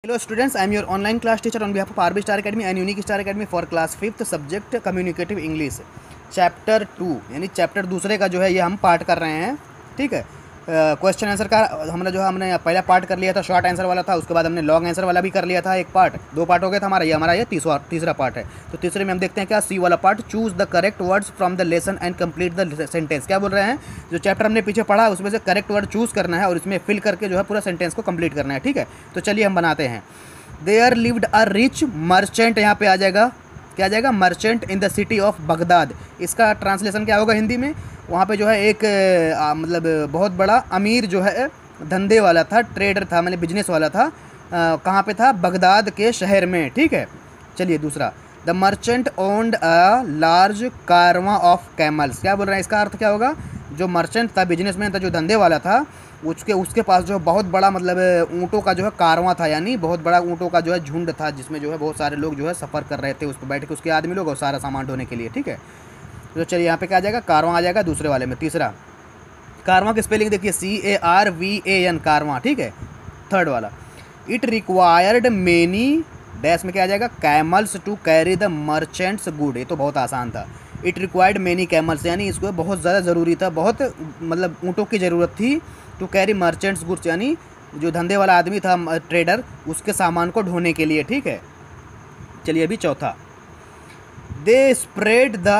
Hello students, I am your online class teacher on behalf of RB Star Academy and Unique Star Academy for class 5th subject Communicative English chapter 2 यानी chapter दूसरे का जो है ये हम part कर रहे हैं। ठीक है, क्वेश्चन आंसर का हमने पहला पार्ट कर लिया था, शॉर्ट आंसर वाला था। उसके बाद हमने लॉन्ग आंसर वाला भी कर लिया था, एक पार्ट। दो पार्ट हो गया था हमारा ये तीसरा पार्ट है। तो तीसरे में हम देखते हैं क्या, सी वाला part, choose the correct words from the lesson and complete the sentence. क्या बोल रहे हैं, जो चैप्टर हमने पीछे पढ़ा उसमें से करेक्ट वर्ड चूज करना है और इसमें फिल करके जो है पूरा सेंटेंस को कंप्लीट करना है। ठीक है, तो चलिए हम बनाते हैं। There lived a rich merchant, यहाँ पे आ जाएगा, क्या आ जाएगा, merchant in the city of Baghdad. इसका ट्रांसलेशन क्या होगा हिंदी में, वहाँ पे जो है एक मतलब बहुत बड़ा अमीर जो है धंधे वाला था, ट्रेडर था, मतलब बिजनेस वाला था। कहाँ पे था, बगदाद के शहर में। ठीक है, चलिए दूसरा, the merchant owned a large caravan of camels. क्या बोल रहे हैं, इसका अर्थ क्या होगा, जो मर्चेंट था, बिजनेसमैन था, जो धंधे वाला था, उसके पास जो बहुत बड़ा मतलब ऊँटों का जो है कारवां था, यानी बहुत बड़ा ऊँटों का जो है झुंड था, जिसमें जो है बहुत सारे लोग जो है सफ़र कर रहे थे उस पर बैठ के, उसके आदमी लोग और सारा सामान ढोने के लिए। ठीक है, तो चलिए यहाँ पे क्या आ जाएगा, कारवां आ जाएगा दूसरे वाले में। तीसरा, कारवां की स्पेलिंग देखिए, CARVAN, कारवां। ठीक है, थर्ड वाला, इट रिक्वायर्ड मेनी डैश में क्या आ जाएगा, camels to carry the merchants good. ये तो बहुत आसान था। इट रिक्वायर्ड मेनी कैमल्स, यानी इसको बहुत ज़्यादा ज़रूरी था, बहुत मतलब ऊँटों की ज़रूरत थी। टू कैरी मर्चेंट्स गुड्स, यानी जो धंधे वाला आदमी था, ट्रेडर, उसके सामान को ढोने के लिए। ठीक है, चलिए अभी चौथा, they spread the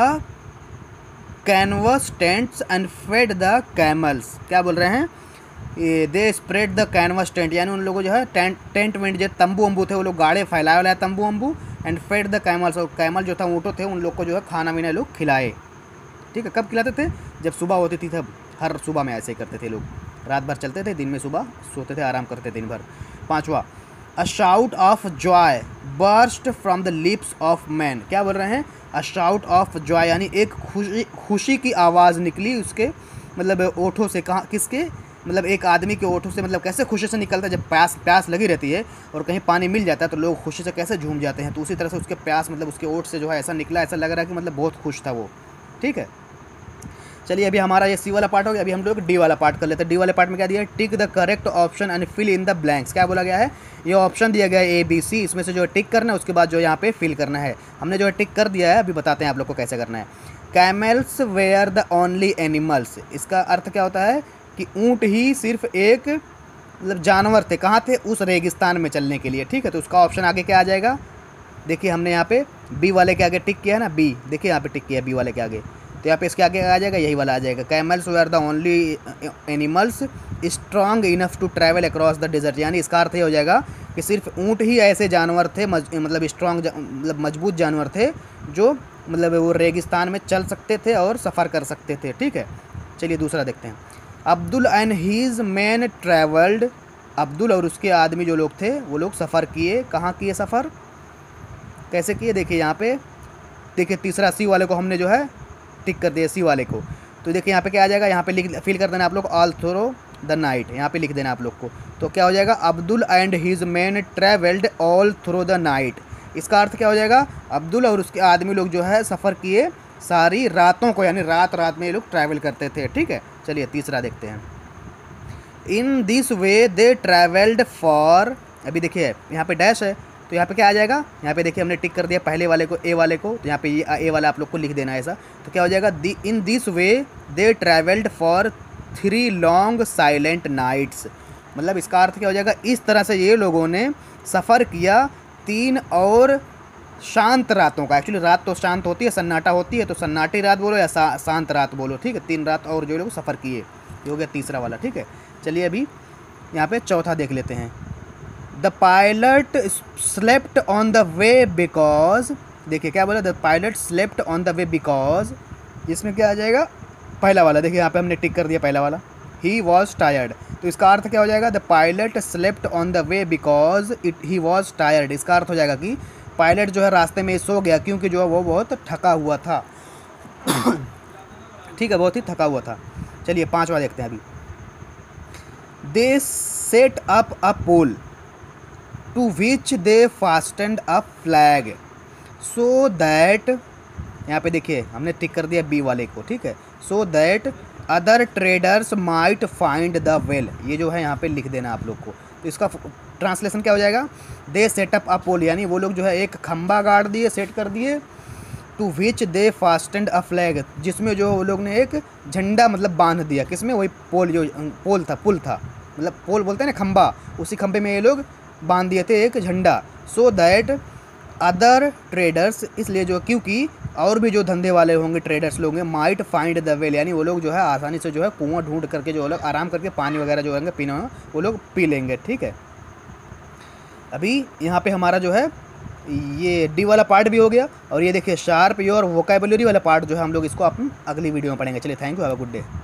canvas tents and fed the camels. क्या बोल रहे हैं, ये they spread the canvas tent, यानी उन लोगों जो है टेंट वेंट जो तंबू वम्बू थे, वो लोग गाड़े फैलाए वाला तंबू वम्बू। एंड फेड द कैमल्स, और कैमल जो था ऊँटों थे, उन लोग को जो है खाना वीना लोग खिलाए। ठीक है, कब खिलाते थे, जब सुबह होती थी, तब हर सुबह में ऐसे ही करते थे लोग, रात भर चलते थे, दिन में सुबह सोते थे, आराम करते थे दिन भर। पांचवा, a shout of joy burst from the lips of man. क्या बोल रहे हैं, अ शाउट ऑफ जॉय, यानी एक खुशी की आवाज़ निकली उसके मतलब ओठों से। कहाँ, किसके, मतलब एक आदमी के ओठों से, मतलब कैसे खुशी से निकलता है, जब प्यास लगी रहती है और कहीं पानी मिल जाता है तो लोग खुशी से कैसे झूम जाते हैं, तो उसी तरह से उसके प्यास मतलब उसके ओठ से जो है ऐसा निकला, ऐसा लग रहा है कि मतलब बहुत खुश था वो। ठीक है, चलिए अभी हमारा ये सी वाला पार्ट हो गया। अभी हम लोग डी वाला पार्ट कर लेते हैं। डी वाले पार्ट में क्या दिया है, tick the correct option and fill in the blanks. क्या बोला गया है, ये ऑप्शन दिया गया है ABC, इसमें से जो है टिक करना है, उसके बाद जो यहाँ पे फिल करना है। हमने जो है टिक कर दिया है, अभी बताते हैं आप लोग को कैसे करना है। Camels were the only animals, इसका अर्थ क्या होता है कि ऊँट ही सिर्फ एक मतलब जानवर थे, कहाँ थे, उस रेगिस्तान में चलने के लिए। ठीक है, तो उसका ऑप्शन आगे क्या आ जाएगा, देखिए हमने यहाँ पे बी वाले के आगे टिक किया है ना, बी देखिए यहाँ पे टिक किया है बी वाले के आगे, तो यहाँ पे इसके आगे आ जाएगा, यही वाला आ जाएगा, camels were the only animals strong enough to travel across the desert. यानी इसका अर्थ ये हो जाएगा कि सिर्फ ऊँट ही ऐसे जानवर थे, मतलब स्ट्रॉन्ग मतलब मजबूत जानवर थे, जो मतलब वो रेगिस्तान में चल सकते थे और सफ़र कर सकते थे। ठीक है, चलिए दूसरा देखते हैं। Abdul and his man travelled, Abdul और उसके आदमी जो लोग थे वो लोग सफ़र किए। कहाँ किए सफ़र, कैसे किए, देखिए यहाँ पे देखिए तीसरा सी वाले को हमने जो है टिक कर दिया, सी वाले को। तो देखिए यहाँ पे क्या आ जाएगा, यहाँ पे फिल कर देना आप लोग, ऑल थ्रू द नाइट, यहाँ पे लिख देना आप लोग को। तो क्या हो जाएगा, Abdul and his man travelled all through the night. इसका अर्थ क्या हो जाएगा, अब्दुल और उसके आदमी लोग जो है सफ़र किए सारी रातों को, यानी रात रात में ये लोग ट्रैवल करते थे। ठीक है, चलिए तीसरा देखते हैं। In this way they travelled for, अभी देखिए यहाँ पे डैश है, तो यहाँ पे क्या आ जाएगा, यहाँ पे देखिए हमने टिक कर दिया पहले वाले को, ए वाले को, तो यहाँ पे ये ए वाला आप लोग को लिख देना है ऐसा। तो क्या हो जाएगा, in this way they travelled for 3 long silent nights. मतलब इसका अर्थ क्या हो जाएगा, इस तरह से ये लोगों ने सफ़र किया 3 और शांत रातों का। एक्चुअली रात तो शांत होती है, सन्नाटा होती है, तो सन्नाटी रात बोलो या शांत रात बोलो। ठीक है, 3 रात और जो लोग सफ़र किए, ये हो गया तीसरा वाला। ठीक है, चलिए अभी यहाँ पे चौथा देख लेते हैं। The pilot slept on the way because, देखिए क्या बोला, the pilot slept on the way because, इसमें क्या आ जाएगा, पहला वाला, देखिए यहाँ पे हमने टिक कर दिया पहला वाला, ही वॉज टायर्ड। तो इसका अर्थ क्या हो जाएगा, the pilot slept on the way because he was tired. इसका अर्थ हो जाएगा कि पायलट जो है रास्ते में सो गया, क्योंकि जो है वो बहुत थका हुआ था। ठीक है, बहुत ही थका हुआ था। चलिए पांचवा देखते हैं अभी। They set up a pole to which they fastened a flag so that, यहाँ पे देखिए हमने टिक कर दिया बी वाले को। ठीक है, so that other traders might find the well, ये जो है यहाँ पे लिख देना आप लोग को। तो इसका ट्रांसलेशन क्या हो जाएगा, दे सेटअप अ पोल, यानी वो लोग जो है एक खंबा गाड़ दिए, सेट कर दिए, to which they fastened a flag, जिसमें जो वो लोग ने एक झंडा मतलब बांध दिया, किसमें, वही पोल, जो पोल था, पुल था, मतलब पोल बोलते हैं ना खंबा, उसी खंबे में ये लोग बांध दिए थे एक झंडा, सो दैट अदर ट्रेडर्स, इसलिए जो, क्योंकि और भी जो धंधे वाले होंगे, ट्रेडर्स लोग होंगे, माइट फाइंड द वेल, यानी वो लोग जो है आसानी से जो है कुआं ढूंढ करके जो लोग आराम करके पानी वगैरह जो होंगे पीना वो लोग पी लेंगे। ठीक है, अभी यहाँ पे हमारा जो है ये डी वाला पार्ट भी हो गया, और ये देखिए शार्प और वोकैबुलरी वाला पार्ट जो है हम लोग इसको अपन अगली वीडियो में पढ़ेंगे। चलिए, thank you, have a good day.